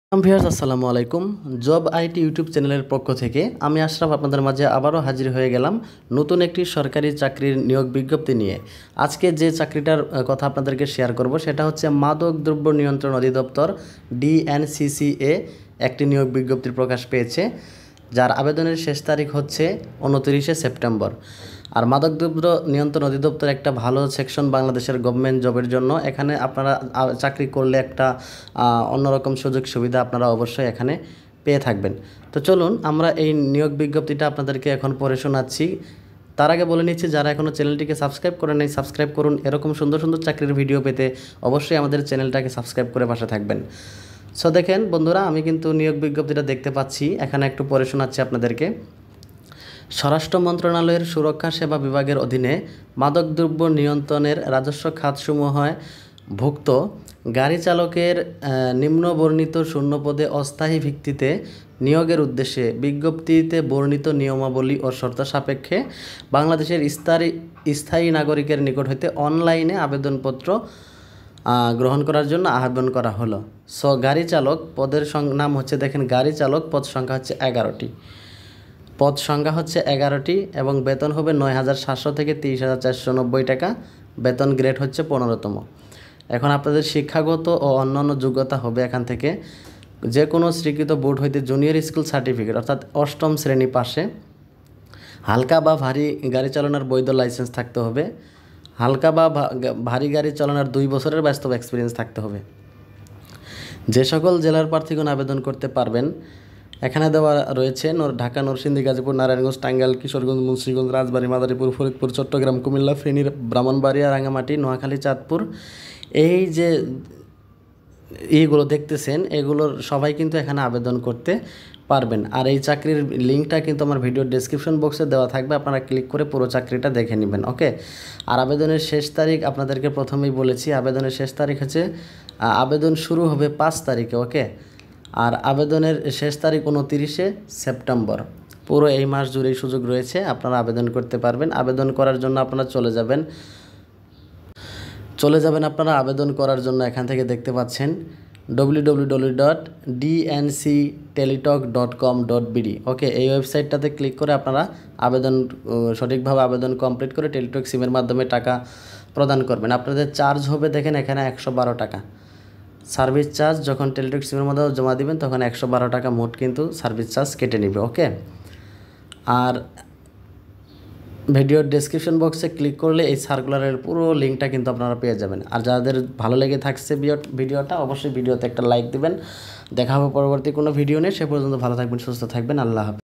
Viewers আসসালামু আলাইকুম। Job IT YouTube চ্যানেলের পক্ষ থেকে আমি আশরাফ আপনাদের মাঝে আবারও হাজির হয়ে গেলাম নতুন একটি সরকারি চাকরির নিয়োগ বিজ্ঞপ্তি নিয়ে। আজকে যে চাকরিটার কথা আপনাদেরকে শেয়ার করব সেটা হচ্ছে মাদক দ্রব্য নিয়ন্ত্রণ অধিদপ্তর DNCCA একটি নিয়োগ বিজ্ঞপ্তি প্রকাশ পেয়েছে, যার আবেদনের শেষ তারিখ হচ্ছে 29শে সেপ্টেম্বর। আর মাদকদ্রব্য নিয়ন্ত্রণ অধিদপ্তর একটা ভালো সেকশন বাংলাদেশের গভর্নমেন্ট জবের জন্য। এখানে আপনারা চাকরি করলে একটা অন্যরকম সুযোগ সুবিধা আপনারা অবশ্যই এখানে পেয়ে থাকবেন। তো চলুন আমরা এই নিয়োগ বিজ্ঞপ্তিটা আপনাদেরকে এখন পড়ে শোনাচ্ছি। তার আগে বলে নিচ্ছি, যারা এখনও চ্যানেলটিকে সাবস্ক্রাইব করেন নাই সাবস্ক্রাইব করুন। এরকম সুন্দর সুন্দর চাকরির ভিডিও পেতে অবশ্যই আমাদের চ্যানেলটাকে সাবস্ক্রাইব করে পাশে থাকবেন। সো দেখেন বন্ধুরা, আমি কিন্তু নিয়োগ বিজ্ঞপ্তিটা দেখতে পাচ্ছি, এখানে একটু পড়ে শোনাচ্ছি আপনাদেরকে। স্বরাষ্ট্র মন্ত্রণালয়ের সুরক্ষা সেবা বিভাগের অধীনে মাদকদ্রব্য নিয়ন্ত্রণের রাজস্ব খাতসমূহে ভুক্ত গাড়ি চালকের নিম্নবর্ণিত শূন্যপদে অস্থায়ী ভিত্তিতে নিয়োগের উদ্দেশ্যে বিজ্ঞপ্তিতে বর্ণিত নিয়মাবলী ও শর্ত সাপেক্ষে বাংলাদেশের স্থায়ী নাগরিকের নিকট হইতে অনলাইনে আবেদনপত্র গ্রহণ করার জন্য আহ্বান করা হলো। সো গাড়ি চালক পদের নাম হচ্ছে, দেখেন গাড়ি চালক পদ সংখ্যা হচ্ছে 11টি। পদ সংখ্যা হচ্ছে 11টি এবং বেতন হবে 9,700 থেকে 30,490 টাকা। বেতন গ্রেড হচ্ছে 15তম। এখন আপনাদের শিক্ষাগত ও অন্যান্য যোগ্যতা হবে এখান থেকে যে কোনো স্বীকৃত বোর্ড হইতে জুনিয়র স্কুল সার্টিফিকেট অর্থাৎ 8ম শ্রেণী পাশে, হালকা বা ভারী গাড়ি চালানোর বৈধ লাইসেন্স থাকতে হবে, হালকা বা ভারী গাড়ি চালানোর 2 বছরের বাস্তব এক্সপিরিয়েন্স থাকতে হবে। যে সকল জেলার প্রার্থীগণ আবেদন করতে পারবেন এখানে দেওয়া রয়েছে: ঢাকা, নরসিংদী, গাজীপুর, নারায়ণগঞ্জ, টাঙ্গাইল, কিশোরগঞ্জ, মুন্সিগঞ্জ, রাজবাড়ী, মাদারীপুর, ফরিদপুর, চট্টগ্রাম, কুমিল্লা, ফেনী, ব্রাহ্মণবাড়িয়া, রাঙ্গামাটি, নোয়াখালী, চাঁদপুর। এই যে এইগুলো দেখতেছেন এগুলোর সবাই কিন্তু এখানে আবেদন করতে পারবেন। আর এই চাকরির লিঙ্কটা কিন্তু আমার ভিডিওর ডেসক্রিপশন বক্সে দেওয়া থাকবে, আপনারা ক্লিক করে পুরো চাকরিটা দেখে নেবেন। ওকে। আর আবেদনের শেষ তারিখ আপনাদেরকে প্রথমেই বলেছি, আবেদনের শেষ তারিখ হচ্ছে, আবেদন শুরু হবে 5 তারিখে। ওকে। আর আবেদনের শেষ তারিখ 29শে সেপ্টেম্বর। পুরো এই মাস জুড়েই সুযোগ রয়েছে, আপনারা আবেদন করতে পারবেন। আবেদন করার জন্য আপনারা চলে যাবেন আপনারা আবেদন করার জন্য এখান থেকে দেখতে পাচ্ছেন www.dncteletalk.com.bd। ওকে, এই ওয়েবসাইটটাতে ক্লিক করে আপনারা সঠিকভাবে আবেদন কমপ্লিট করে টেলিটক সিমের মাধ্যমে টাকা প্রদান করবেন। আপনাদের চার্জ হবে, দেখেন এখানে 112 টাকা সার্ভিস চার্জ। যখন টেলিটক সিমের মধ্যে জমা দিবেন তখন 112 টাকা মোট কিন্তু সার্ভিস চার্জ কেটে নেবে। ওকে। আর ভিডিওর ডেসক্রিপশন বক্সে ক্লিক করলে এই সার্কুলারের পুরো লিঙ্কটা কিন্তু আপনারা পেয়ে যাবেন। আর যাদের ভালো লেগে থাকছে ভিডিওটা অবশ্যই ভিডিওতে একটা লাইক দিবেন। দেখা হবে পরবর্তী কোনো ভিডিও নিয়ে। সে পর্যন্ত ভালো থাকবেন, সুস্থ থাকবেন। আল্লাহ হাফেজ।